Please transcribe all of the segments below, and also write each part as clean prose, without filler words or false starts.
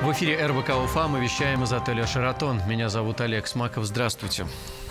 В эфире РБК Уфа, мы вещаем из отеля «Шератон». Меня зовут Олег Смаков. Здравствуйте.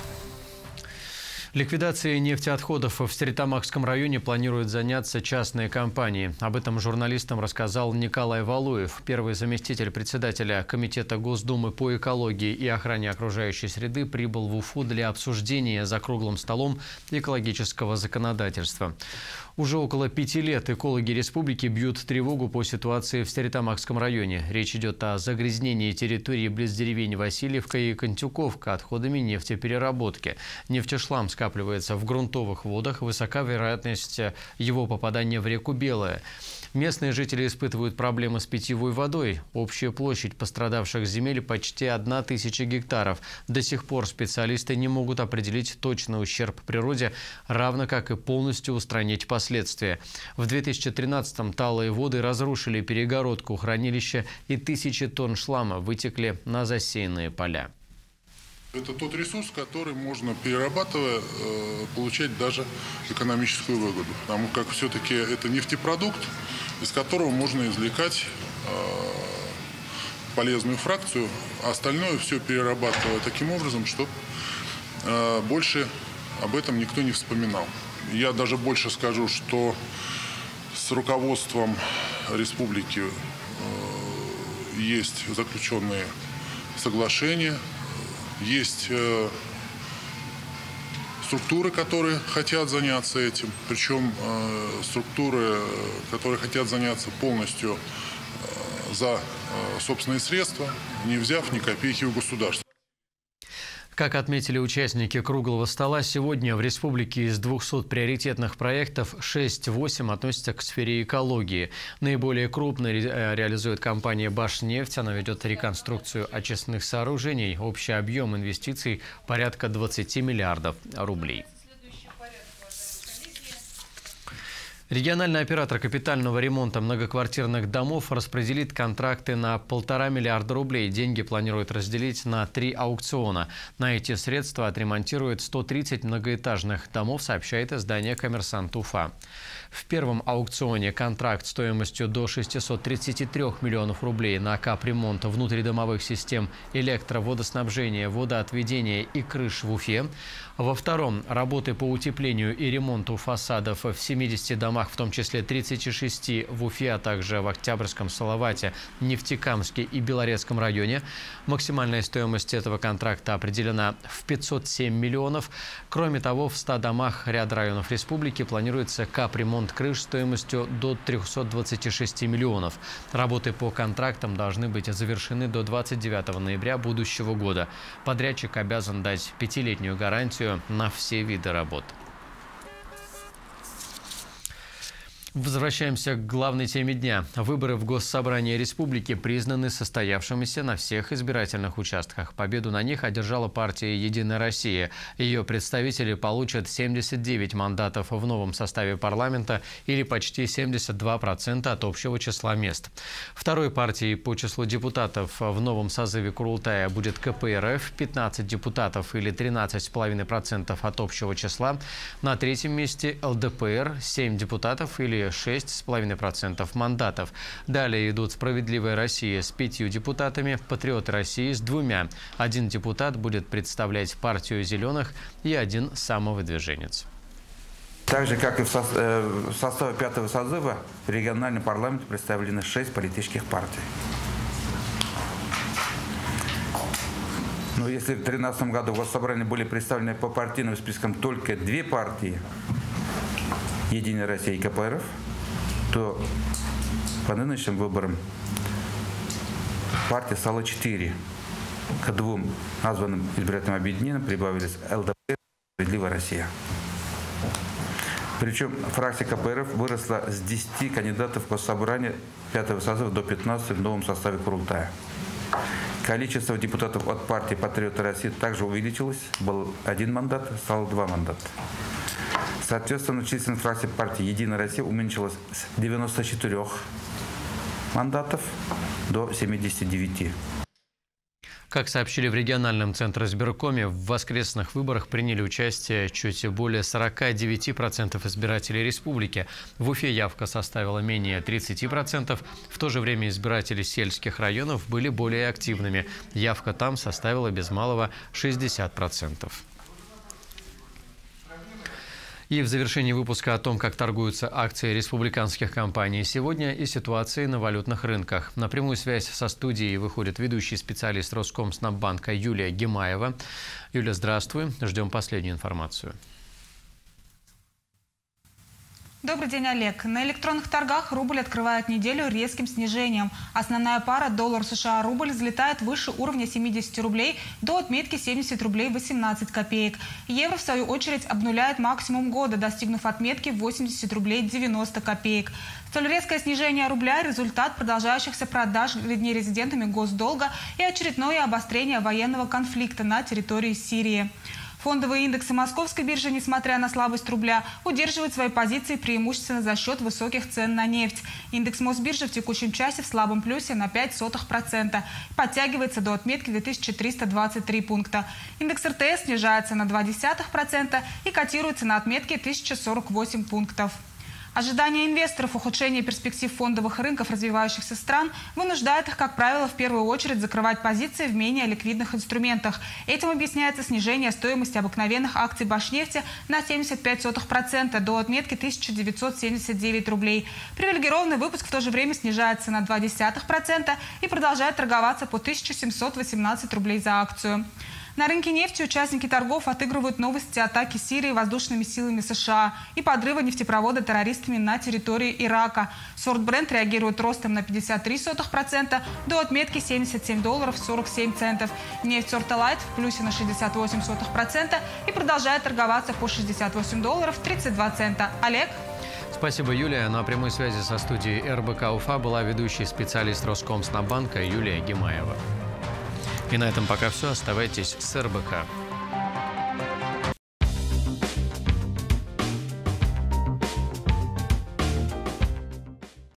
Ликвидацией нефтеотходов в Стерлитамакском районе планируют заняться частные компании. Об этом журналистам рассказал Николай Валуев, первый заместитель председателя Комитета Госдумы по экологии и охране окружающей среды, прибыл в Уфу для обсуждения за круглым столом экологического законодательства. Уже около 5 лет экологи республики бьют тревогу по ситуации в Стерлитамакском районе. Речь идет о загрязнении территории близ деревень Васильевка и Контюковка отходами нефтепереработки. Нефтешлам скапливается в грунтовых водах, высока вероятность его попадания в реку Белая. Местные жители испытывают проблемы с питьевой водой. Общая площадь пострадавших земель почти 1000 гектаров. До сих пор специалисты не могут определить точный ущерб природе, равно как и полностью устранить последствия. В 2013-м талые воды разрушили перегородку хранилища, и тысячи тонн шлама вытекли на засеянные поля. Это тот ресурс, который можно, перерабатывая, получать даже экономическую выгоду. Потому как все-таки это нефтепродукт, из которого можно извлекать полезную фракцию, а остальное все перерабатывая таким образом, чтобы больше об этом никто не вспоминал. Я даже больше скажу, что с руководством республики есть заключенные соглашения, есть структуры, которые хотят заняться этим, причем структуры, которые хотят заняться полностью за собственные средства, не взяв ни копейки у государства. Как отметили участники круглого стола, сегодня в республике из 200 приоритетных проектов 6-8 относятся к сфере экологии. Наиболее крупно реализует компания «Башнефть». Она ведет реконструкцию очистных сооружений. Общий объем инвестиций порядка 20 миллиардов рублей. Региональный оператор капитального ремонта многоквартирных домов распределит контракты на 1,5 миллиарда рублей. Деньги планируют разделить на 3 аукциона. На эти средства отремонтируют 130 многоэтажных домов, сообщает издание «Коммерсант Уфа». В первом аукционе контракт стоимостью до 633 миллионов рублей на капремонт внутридомовых систем электроводоснабжения, водоотведения и крыш в Уфе. Во втором – работы по утеплению и ремонту фасадов в 70 домах, в том числе 36 в Уфе, а также в Октябрьском, Салавате, Нефтекамске и Белорецком районе. Максимальная стоимость этого контракта определена в 507 миллионов. Кроме того, в 100 домах ряда районов республики планируется капремонт крыш стоимостью до 326 миллионов. Работы по контрактам должны быть завершены до 29 ноября будущего года. Подрядчик обязан дать 5-летнюю гарантию на все виды работ. Возвращаемся к главной теме дня. Выборы в Госсобрание Республики признаны состоявшимися на всех избирательных участках. Победу на них одержала партия «Единая Россия». Ее представители получат 79 мандатов в новом составе парламента или почти 72% от общего числа мест. Второй партией по числу депутатов в новом созыве Курултая будет КПРФ, 15 депутатов или 13,5% от общего числа. На третьем месте ЛДПР, 7 депутатов или 6,5% мандатов. Далее идут «Справедливая Россия» с 5 депутатами, «Патриоты России» с 2. Один депутат будет представлять партию «Зеленых» и один самовыдвиженец. Так же, как и в составе 5-го созыва, в региональном парламенте представлены 6 политических партий. Но если в 2013 году в Госсобрании были представлены по партийным спискам только 2 партии, «Единая Россия» и КПРФ, то по нынешним выборам партия стала 4. К 2 названным избирательным объединениям прибавились ЛДПР и «Справедливая Россия». Причем фракция КПРФ выросла с 10 кандидатов в Госсобрание 5-го созыва до 15 в новом составе Курултая. Количество депутатов от партии «Патриоты России» также увеличилось. Был 1 мандат, стало 2 мандата. Соответственно, численность фракции партии «Единая Россия» уменьшилась с 94 мандатов до 79. Как сообщили в региональном центре избиркоме, в воскресных выборах приняли участие чуть более 49% избирателей республики. В Уфе явка составила менее 30%. В то же время избиратели сельских районов были более активными. Явка там составила без малого 60%. И в завершении выпуска о том, как торгуются акции республиканских компаний сегодня и ситуации на валютных рынках. На прямую связь со студией выходит ведущий специалист Роскомснаббанка Юлия Гимаева. Юля, здравствуй. Ждем последнюю информацию. Добрый день, Олег. На электронных торгах рубль открывает неделю резким снижением. Основная пара доллар США-рубль взлетает выше уровня 70 рублей до отметки 70 рублей 18 копеек. Евро, в свою очередь, обнуляет максимум года, достигнув отметки 80 рублей 90 копеек. Столь резкое снижение рубля – результат продолжающихся продаж нерезидентами госдолга и очередное обострение военного конфликта на территории Сирии. Фондовые индексы Московской биржи, несмотря на слабость рубля, удерживают свои позиции преимущественно за счет высоких цен на нефть. Индекс Мосбиржи в текущем часе в слабом плюсе на 0,05%. Подтягивается до отметки 2323 пункта. Индекс РТС снижается на 0,2% и котируется на отметке 1048 пунктов. Ожидание инвесторов ухудшения перспектив фондовых рынков развивающихся стран вынуждает их, как правило, в первую очередь закрывать позиции в менее ликвидных инструментах. Этим объясняется снижение стоимости обыкновенных акций Башнефти на 0,75% до отметки 1979 рублей. Привилегированный выпуск в то же время снижается на 0,2% и продолжает торговаться по 1718 рублей за акцию. На рынке нефти участники торгов отыгрывают новости атаки Сирии воздушными силами США и подрыва нефтепровода террористами на территории Ирака. Сорт Brent реагирует ростом на 0,53% до отметки $77.47. Нефть сорта Light в плюсе на 0,68% и продолжает торговаться по $68.32. Олег? Спасибо, Юлия. На прямой связи со студией РБК Уфа была ведущий специалист Роскомснаббанка Юлия Гимаева. И на этом пока все. Оставайтесь с РБК.